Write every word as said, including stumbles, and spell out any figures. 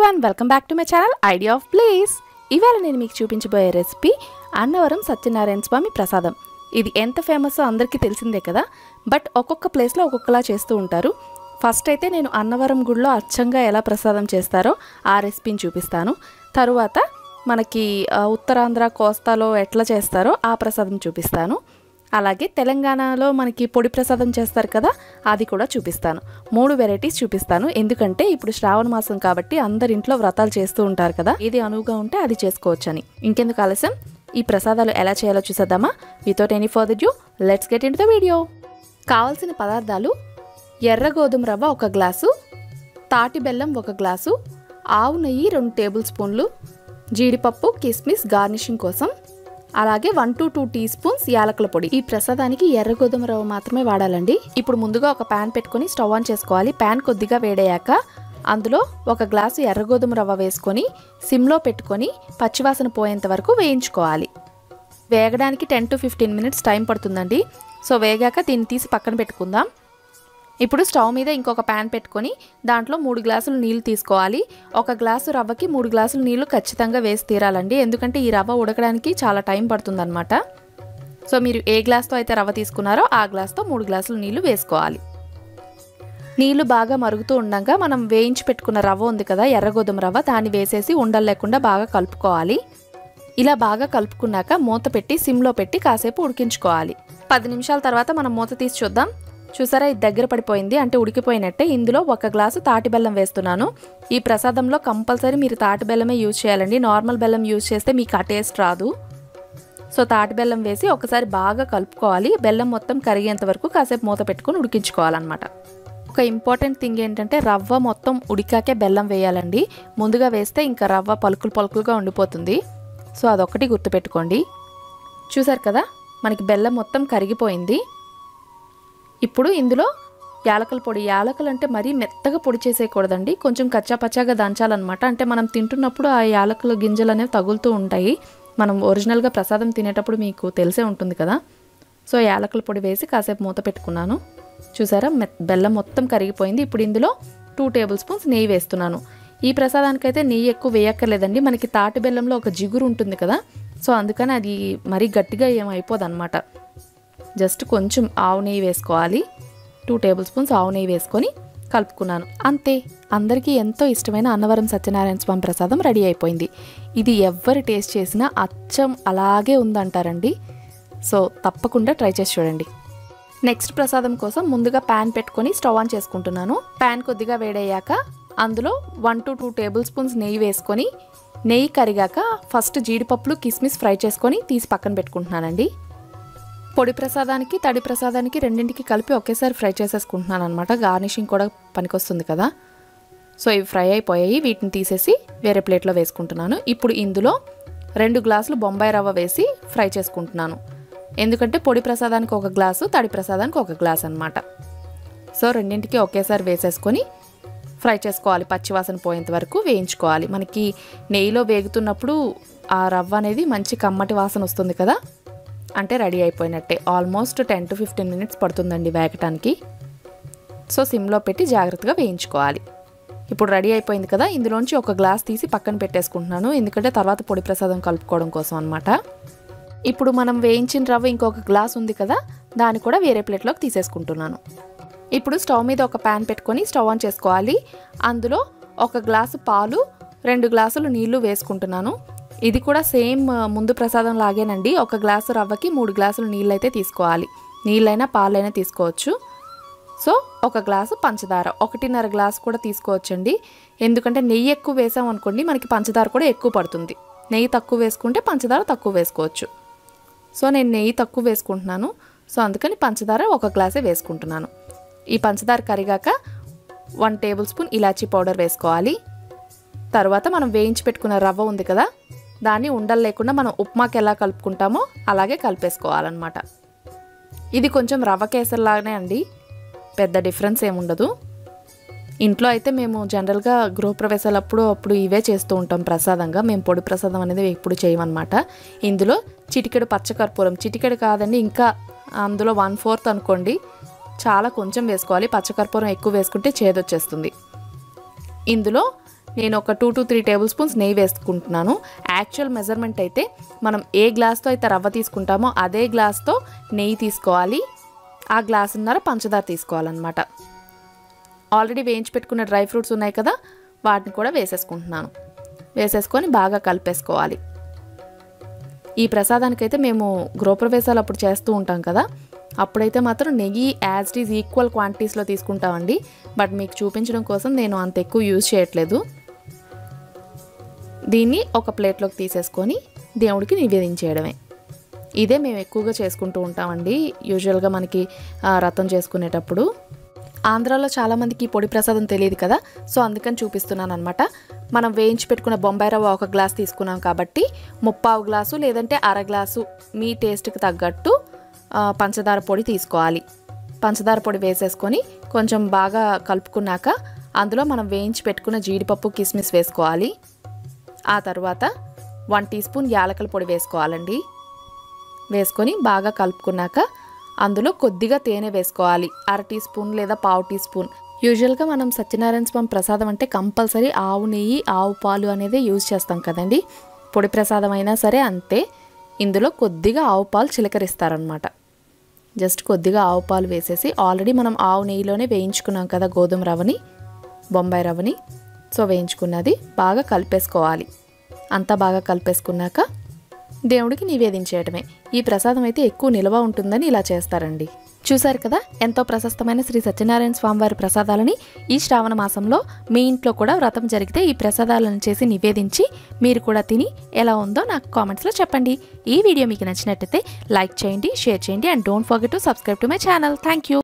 everyone, welcome back to my channel Idea of Bliss. ఇవాళ నేను మీకు చూపించబోయే రెసిపీ అన్నవరం సత్యనారాయణ స్వామి ప్రసాదం. ఇది ఎంత ఫేమస్ అందరికీ తెలిసిందే కదా, బట్ ఒక్కొక్క ప్లేస్లో ఒక్కొక్కలా చేస్తూ ఉంటారు. ఫస్ట్ అయితే నేను అన్నవరం గుడిలో అచ్చంగా ఎలా ప్రసాదం చేస్తారో ఆ రెసిపీని చూపిస్తాను. తరువాత మనకి ఉత్తరాంధ్ర కోస్తాలో ఎట్లా చేస్తారో ఆ ప్రసాదం చూపిస్తాను. అలాగే తెలంగాణలో మనకి పొడి ప్రసాదం చేస్తారు కదా, అది కూడా చూపిస్తాను. మూడు వెరైటీస్ చూపిస్తాను, ఎందుకంటే ఇప్పుడు శ్రావణ మాసం కాబట్టి అందరి ఇంట్లో వ్రతాలు చేస్తూ ఉంటారు కదా, ఏది అనువుగా ఉంటే అది చేసుకోవచ్చని. ఇంకెందుకు ఆలస్యం, ఈ ప్రసాదాలు ఎలా చేయాలో చూసేద్దామా? Without any further due let's get into the video. కావాల్సిన పదార్థాలు: ఎర్ర గోధుమ రవ్వ ఒక గ్లాసు, తాటి బెల్లం ఒక గ్లాసు, ఆవు నెయ్యి రెండు టేబుల్ స్పూన్లు, జీడిపప్పు కిస్మిస్ గార్నిషింగ్ కోసం, అలాగే one to two teaspoons యాలకుల పొడి. ఈ ప్రసాదానికి ఎర్ర గోధుమ రవ్వ మాత్రమే వాడాలండి. ఇప్పుడు ముందుగా ఒక ప్యాన్ పెట్టుకొని స్టవ్ ఆన్ చేసుకోవాలి. ప్యాన్ కొద్దిగా వేడయ్యాక అందులో ఒక గ్లాసు ఎర్ర గోధుమ రవ్వ వేసుకొని సిమ్లో పెట్టుకొని పచ్చివాసన పోయేంత వరకు వేయించుకోవాలి. వేగడానికి ten to fifteen minutes time పడుతుందండి. సో వేగాక దీన్ని తీసి పక్కన పెట్టుకుందాం. ఇప్పుడు స్టవ్ మీద ఇంకొక ప్యాన్ పెట్టుకొని దాంట్లో మూడు గ్లాసులు నీళ్లు తీసుకోవాలి. ఒక గ్లాసు రవ్వకి మూడు గ్లాసులు నీళ్లు ఖచ్చితంగా వేసి తీరాలండి, ఎందుకంటే ఈ రవ్వ ఉడకడానికి చాలా టైం పడుతుందన్నమాట. సో మీరు ఏ గ్లాస్తో అయితే రవ్వ తీసుకున్నారో ఆ గ్లాస్తో మూడు గ్లాసులు నీళ్లు వేసుకోవాలి. నీళ్లు బాగా మరుగుతూ ఉండగా మనం వేయించి పెట్టుకున్న రవ్వ ఉంది కదా, ఎర్ర గోధుమ రవ్వ, దాన్ని వేసేసి ఉండలు లేకుండా బాగా కలుపుకోవాలి. ఇలా బాగా కలుపుకున్నాక మూత పెట్టి సిమ్లో పెట్టి కాసేపు ఉడికించుకోవాలి. పది నిమిషాల తర్వాత మనం మూత తీసి చూద్దాం. చూసారా, ఇది దగ్గర పడిపోయింది, అంటే ఉడికిపోయినట్టే. ఇందులో ఒక గ్లాసు తాటి బెల్లం వేస్తున్నాను. ఈ ప్రసాదంలో కంపల్సరీ మీరు తాటి బెల్లమే యూజ్ చేయాలండి, నార్మల్ బెల్లం యూజ్ చేస్తే మీకు ఆ టేస్ట్ రాదు. సో తాటి బెల్లం వేసి ఒకసారి బాగా కలుపుకోవాలి. బెల్లం మొత్తం కరిగేంత వరకు కాసేపు మూత పెట్టుకుని ఉడికించుకోవాలన్నమాట. ఒక ఇంపార్టెంట్ థింగ్ ఏంటంటే రవ్వ మొత్తం ఉడికాకే బెల్లం వేయాలండి. ముందుగా వేస్తే ఇంకా రవ్వ పలుకులు పలుకులుగా ఉండిపోతుంది. సో అదొకటి గుర్తుపెట్టుకోండి. చూసారు కదా, మనకి బెల్లం మొత్తం కరిగిపోయింది. ఇప్పుడు ఇందులో యాలకుల పొడి. యాలకులు అంటే మరీ మెత్తగా పొడి చేసేయకూడదండి, కొంచెం కచ్చా పచ్చాగా దంచాలన్నమాట. అంటే మనం తింటున్నప్పుడు ఆ యాలకుల గింజలు అనేవి తగులుతూ ఉంటాయి. మనం ఒరిజినల్గా ప్రసాదం తినేటప్పుడు మీకు తెలిసే ఉంటుంది కదా. సో యాలకుల పొడి వేసి కాసేపు మూత పెట్టుకున్నాను. చూసారా, బెల్లం మొత్తం కరిగిపోయింది. ఇప్పుడు ఇందులో టూ టేబుల్ స్పూన్స్ నెయ్యి వేస్తున్నాను. ఈ ప్రసాదానికైతే నెయ్యి ఎక్కువ వేయక్కర్లేదండి, మనకి తాటి బెల్లంలో ఒక జిగురు ఉంటుంది కదా, సో అందుకని అది మరీ గట్టిగా ఏమైపోదన్నమాట. జస్ట్ కొంచెం ఆవు నెయ్యి వేసుకోవాలి. టూ టేబుల్ స్పూన్స్ ఆవు నెయ్యి వేసుకొని కలుపుకున్నాను. అంతే, అందరికీ ఎంతో ఇష్టమైన అన్నవరం సత్యనారాయణ స్వామి ప్రసాదం రెడీ అయిపోయింది. ఇది ఎవరు టేస్ట్ చేసినా అచ్చం అలాగే ఉందంటారండి. సో తప్పకుండా ట్రై చేసి చూడండి. నెక్స్ట్ ప్రసాదం కోసం ముందుగా ప్యాన్ పెట్టుకొని స్టవ్ ఆన్ చేసుకుంటున్నాను. ప్యాన్ కొద్దిగా వేడయ్యాక అందులో one to two tablespoons నెయ్యి వేసుకొని, నెయ్యి కరిగాక ఫస్ట్ జీడిపప్పులు కిస్మిస్ ఫ్రై చేసుకొని తీసి పక్కన పెట్టుకుంటున్నానండి. పొడి ప్రసాదానికి తడి ప్రసాదానికి రెండింటికి కలిపి ఒకేసారి ఫ్రై చేసేసుకుంటున్నాను అనమాట, గార్నిషింగ్ కూడా పనికొస్తుంది కదా. సో ఇవి ఫ్రై అయిపోయాయి, వీటిని తీసేసి వేరే ప్లేట్లో వేసుకుంటున్నాను. ఇప్పుడు ఇందులో రెండు గ్లాసులు బొంబాయి రవ్వ వేసి ఫ్రై చేసుకుంటున్నాను, ఎందుకంటే పొడి ప్రసాదానికి ఒక గ్లాసు, తడి ప్రసాదానికి ఒక గ్లాస్ అనమాట. సో రెండింటికి ఒకేసారి వేసేసుకొని ఫ్రై చేసుకోవాలి, పచ్చివాసన పోయేంత వరకు వేయించుకోవాలి. మనకి నెయ్యిలో వేగుతున్నప్పుడు ఆ రవ్వ అనేది మంచి కమ్మటి వాసన వస్తుంది కదా, అంటే రెడీ అయిపోయినట్టే. Almost ten to fifteen minutes పడుతుందండి వేగటానికి. సో సిమ్లో పెట్టి జాగ్రత్తగా వేయించుకోవాలి. ఇప్పుడు రెడీ అయిపోయింది కదా, ఇందులోంచి ఒక గ్లాస్ తీసి పక్కన పెట్టేసుకుంటున్నాను, ఎందుకంటే తర్వాత పొడి ప్రసాదం కలుపుకోవడం కోసం అనమాట. ఇప్పుడు మనం వేయించిన రవ్వ ఇంకొక గ్లాస్ ఉంది కదా, దాన్ని కూడా వేరే ప్లేట్లోకి తీసేసుకుంటున్నాను. ఇప్పుడు స్టవ్ మీద ఒక ప్యాన్ పెట్టుకొని స్టవ్ ఆన్ చేసుకోవాలి. అందులో ఒక గ్లాసు పాలు, రెండు గ్లాసులు నీళ్లు వేసుకుంటున్నాను. ఇది కూడా సేమ్ ముందు ప్రసాదం లాగేనండి. ఒక గ్లాసు రవ్వకి మూడు గ్లాసులు నీళ్ళు అయితే తీసుకోవాలి, నీళ్ళైనా పాలైనా తీసుకోవచ్చు. సో ఒక గ్లాసు పంచదార, ఒకటిన్నర గ్లాసు కూడా తీసుకోవచ్చండి, ఎందుకంటే నెయ్యి ఎక్కువ వేసాం అనుకోండి మనకి పంచదార కూడా ఎక్కువ పడుతుంది. నెయ్యి తక్కువ వేసుకుంటే పంచదార తక్కువ వేసుకోవచ్చు. సో నేను నెయ్యి తక్కువ వేసుకుంటున్నాను, సో అందుకని పంచదార ఒక గ్లాసే వేసుకుంటున్నాను. ఈ పంచదార కరిగాక వన్ టేబుల్ స్పూన్ ఇలాచీ పౌడర్ వేసుకోవాలి. తర్వాత మనం వేయించి పెట్టుకున్న రవ్వ ఉంది కదా, దాన్ని ఉండలు లేకుండా మనం ఉప్మాకి ఎలా కలుపుకుంటామో అలాగే కలిపేసుకోవాలన్నమాట. ఇది కొంచెం రవ్వ కేసరిలాగానే అండి, పెద్ద డిఫరెన్స్ ఏముండదు. ఇంట్లో అయితే మేము జనరల్గా గృహప్రవేశాలప్పుడు అప్పుడు ఇవే చేస్తూ ఉంటాం ప్రసాదంగా, మేము పొడి ప్రసాదం అనేది ఎప్పుడు చేయమన్నమాట. ఇందులో చిటికెడు పచ్చకర్పూరం, చిటికెడు కాదండి, ఇంకా అందులో వన్ ఫోర్త్ అనుకోండి, చాలా కొంచెం వేసుకోవాలి. పచ్చకర్పూరం ఎక్కువ వేసుకుంటే చేదొచ్చేస్తుంది. ఇందులో నేను ఒక two to three tablespoons నెయ్యి వేసుకుంటున్నాను. యాక్చువల్ మెజర్మెంట్ అయితే మనం ఏ గ్లాస్తో అయితే రవ్వ తీసుకుంటామో అదే గ్లాస్తో నెయ్యి తీసుకోవాలి, ఆ గ్లాసున్నర పంచదార తీసుకోవాలన్నమాట. ఆల్రెడీ వేయించి పెట్టుకున్న డ్రై ఫ్రూట్స్ ఉన్నాయి కదా, వాటిని కూడా వేసేసుకుంటున్నాను. వేసేసుకొని బాగా కలిపేసుకోవాలి. ఈ ప్రసాదానికైతే మేము గృహప్రవేశాలు అప్పుడు చేస్తూ ఉంటాం కదా, అప్పుడైతే మాత్రం నెయ్యి యాజ్ ఇట్ ఈజ్ ఈక్వల్ క్వాంటిటీస్లో తీసుకుంటామండి. బట్ మీకు చూపించడం కోసం నేను అంత ఎక్కువ యూజ్ చేయట్లేదు. దీన్ని ఒక ప్లేట్లోకి తీసేసుకొని దేవుడికి నివేదించేయడమే. ఇదే మేము ఎక్కువగా చేసుకుంటూ ఉంటామండి యూజువల్గా మనకి రథం చేసుకునేటప్పుడు. ఆంధ్రాలో చాలామందికి పొడి ప్రసాదం తెలియదు కదా, సో అందుకని చూపిస్తున్నాను అనమాట. మనం వేయించి పెట్టుకున్న బొంబాయి రవ్వ ఒక గ్లాస్ తీసుకున్నాం కాబట్టి ముప్పావు గ్లాసు లేదంటే అర గ్లాసు మీ టేస్ట్కి తగ్గట్టు పంచదార పొడి తీసుకోవాలి. పంచదార పొడి వేసేసుకొని కొంచెం బాగా కలుపుకున్నాక అందులో మనం వేయించి పెట్టుకున్న జీడిపప్పు కిస్మిస్ వేసుకోవాలి. ఆ తర్వాత వన్ టీ స్పూన్ యాలకుల పొడి వేసుకోవాలండి. వేసుకొని బాగా కలుపుకున్నాక అందులో కొద్దిగా తేనె వేసుకోవాలి, అర టీ స్పూన్ లేదా పావు టీ స్పూన్. యూజువల్గా మనం సత్యనారాయణ స్వామి ప్రసాదం అంటే కంపల్సరీ ఆవు నెయ్యి ఆవు పాలు అనేది యూజ్ చేస్తాం కదండి. పొడి ప్రసాదం అయినా సరే అంతే. ఇందులో కొద్దిగా ఆవు పాలు చిలకరిస్తారనమాట. జస్ట్ కొద్దిగా ఆవు పాలు వేసేసి ఆల్రెడీ మనం ఆవు నెయ్యిలోనే వేయించుకున్నాం కదా గోధుమ రవ్వని, బొంబాయి రవ్వని. సో వేయించుకున్నది బాగా కలిపేసుకోవాలి. అంతా బాగా కలిపేసుకున్నాక దేవుడికి నివేదించేయటమే. ఈ ప్రసాదం అయితే ఎక్కువ నిల్వ ఉంటుందని ఇలా చేస్తారండి. చూసారు కదా ఎంతో ప్రశస్తమైన శ్రీ సత్యనారాయణ స్వామి వారి ప్రసాదాలని ఈ శ్రావణ మాసంలో మీ ఇంట్లో కూడా వ్రతం జరిగితే ఈ ప్రసాదాలను చేసి నివేదించి మీరు కూడా తిని ఎలా ఉందో నాకు కామెంట్స్లో చెప్పండి. ఈ వీడియో మీకు నచ్చినట్టయితే లైక్ చేయండి, షేర్ చేయండి and don't forget to subscribe to my channel. Thank you.